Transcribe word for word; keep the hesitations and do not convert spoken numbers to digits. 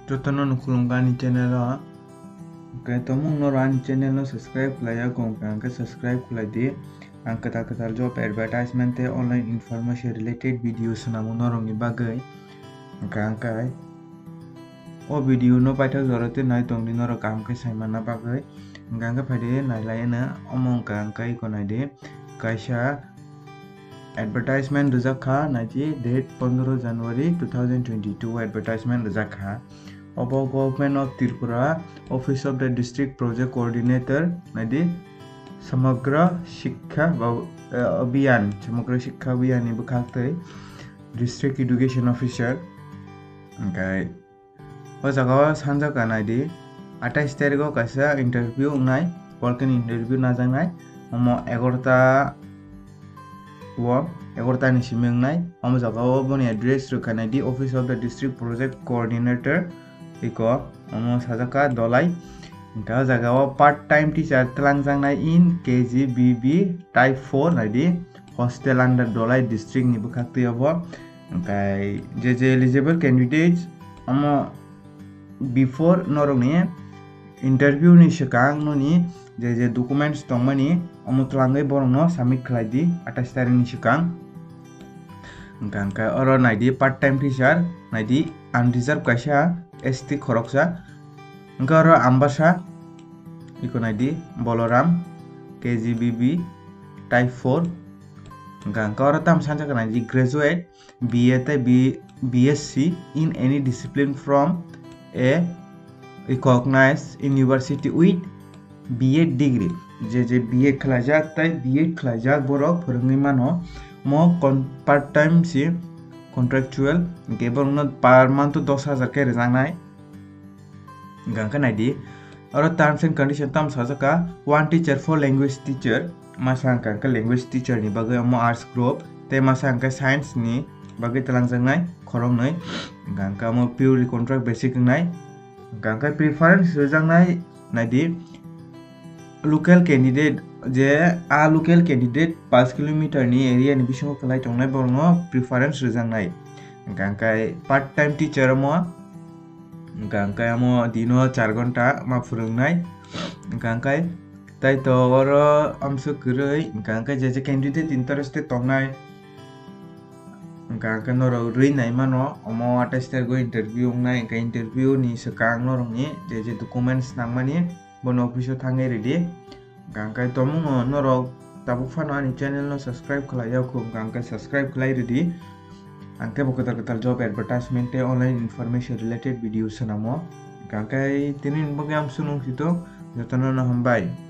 Jotono no Khulumkha ni channel ho ke tomung no ran channel no subscribe khlaya kong kang ke subscribe khlai di ang kata kata job advertisement te online information related videos na mo norong ni bagai kang kai o video no paitha jorote nai tong ni noro kam ke saima na bagai kang ke phade nai lai na omong kang kai ko nai de kaisa advertisement rijak kha naiti date fifteen January two thousand twenty-two advertisement rijak kha obo government of Tripura office of the district project coordinator naiti samagra shiksha abhiyan samagra shiksha abhiyan ni bukhaktei district education officer okay o jaga sanja ka naidi twenty-eight tarikh kaisa interview nai working interview najangnai omo eleven ta wo eleven ta ni simeng nai omo jaga o boni address rukanai di office of the district project coordinator iko omo sajaka dolai ga jaga o part time teacher tlangjang nai in K G B V type four nai di hostel under dolai district ni bukhakti obo kai je je eligible candidates omo before noroni interview ni shikang no ni je je documents tongmani omo tlangai borong no submit khlai di twenty-eight tarikh ni shikang gangka oro naidi part time teacher naidi unreserved kaisa S T khoroksa oro ambasa iko naidi boloram K G B V type four gangka oro tam sanja naidi graduate B A te B S c in any discipline from a recognized university with B Ed degree je je B Ed khlajak tai B Ed khlajak borok phorongni mano mo part time si contractual gebor no per month ten thousand ke rejangnai gangka naidi oro terms and condition tam sajaka one teacher for language teacher masang ka language teacher ni bagai mo arts group te masang ka science ni bagai talangjangnai khorong nai gangka mo purely contract basic nai gangka preference rejangnai naidi local candidate je a local candidate five kilometer ni area ni bisingo khlai tongnai borno preference rejangnai gangkai part time teacher mo gangkai mo dino four ghonta ma phurungnai gangkai tai to oro amsu kurui gangkai je je candidate interested tongnai gangkai noro rui nai mano omo twenty-eight tarikh go interview ngai ga interview ni sakang norongni je je documents nangmani bono office o thangai ready gangkai tomungo norok tabuk fano ani channel no subscribe khlaiya khum gangkai subscribe khlai ready angke bokotar kotar job advertisement te online information related videos sanamo gangkai tinin bogam sunung sito jotono no Hambai.